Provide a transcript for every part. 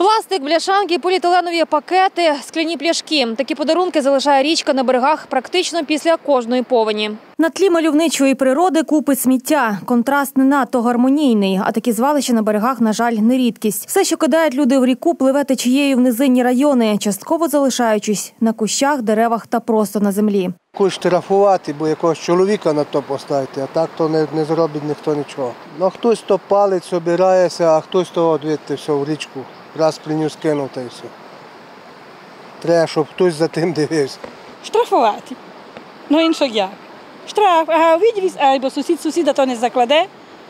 Пластик, бляшанки, поліетиленові пакети, скляні пляшки. Такі подарунки залишає річка на берегах практично після кожної повені. На тлі мальовничої природи купи сміття. Контраст не надто гармонійний, а такі звалища на берегах, на жаль, не рідкість. Все, що кидають люди в ріку, пливе течією в низинні райони, частково залишаючись на кущах, деревах та просто на землі. Когось штрафувати, бо якогось чоловіка на то поставити, а так то не зробить ніхто нічого. Ну, хтось то палець обирається, а хтось то, дивіться, все в річку. Раз приніс, кинув та й все. Треба, щоб хтось за тим дивився. Штрафувати. Ну, інше як? Штраф, ага, виділись, або сусіда то не закладе.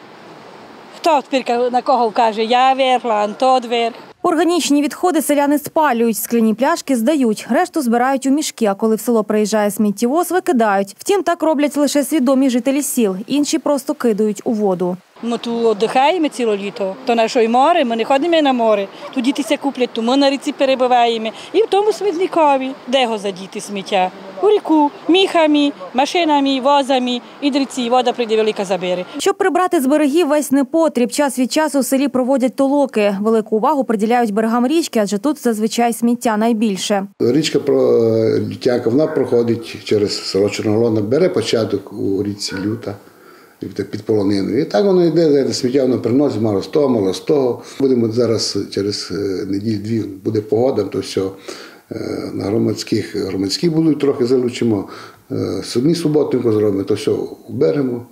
Хто тепер на кого вкаже, я верхла, а тот верх. Органічні відходи селяни спалюють, скляні пляшки здають, решту збирають у мішки, а коли в село приїжджає сміттєвоз, викидають. Втім, так роблять лише свідомі жителі сіл, інші просто кидають у воду. Ми тут віддихаємо ціле літо, то наше море, ми не ходимо на море. Тут діти куплять, то ми на ріці перебуваємо. І в тому смітникові. Де його задіти сміття? У ріку, міхами, машинами, возами, і до ріці вода прийде велика забере. Щоб прибрати з берегів весь непотріб, час від часу в селі проводять толоки. Велику увагу приділяють берегам річки, адже тут зазвичай сміття найбільше. Річка Лютянка, вона проходить через село Чорноголовна, бере початок у річці Люта під полониною. І так воно йде, сміття воно приносить, мало з того. Будемо зараз через неділю-дві, буде погода, то все. На громадські будуть трохи залучимо, судні суботнику зробимо, то все уберемо.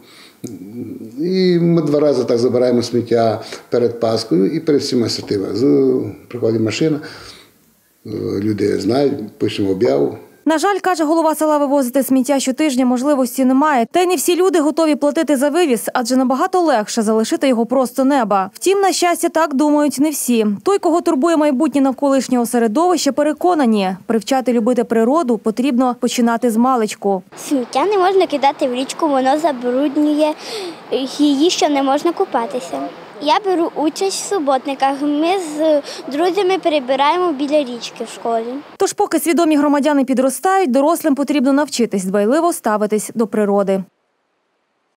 І ми 2 рази так забираємо сміття перед Паскою і перед всіма святими. Приходить машина, люди знають, пишемо об'яву. На жаль, каже голова села, вивозити сміття щотижня можливості немає. Та й не всі люди готові платити за вивіз, адже набагато легше залишити його просто неба. Втім, на щастя, так думають не всі. Той, кого турбує майбутнє навколишнього середовища, переконані, привчати любити природу потрібно починати з маличку. Сміття не можна кидати в річку, воно забруднює її, що не можна купатися. Я беру участь в суботниках. Ми з друзями перебираємо біля річки в школі. Тож поки свідомі громадяни підростають, дорослим потрібно навчитись дбайливо ставитись до природи.